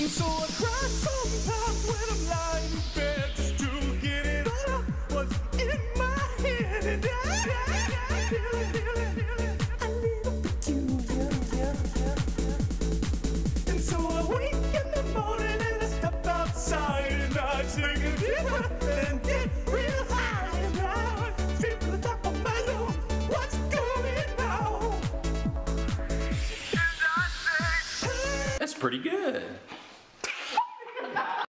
And so I cry sometimes when I'm lying in bed just to get it all out what's in my head. And I feel it, a little peculiar. And so I wake in the morning and I step outside and I take a deep breath and get real high. And I straight to the top of my lungs, what's going on? And I say, hey. That's pretty good.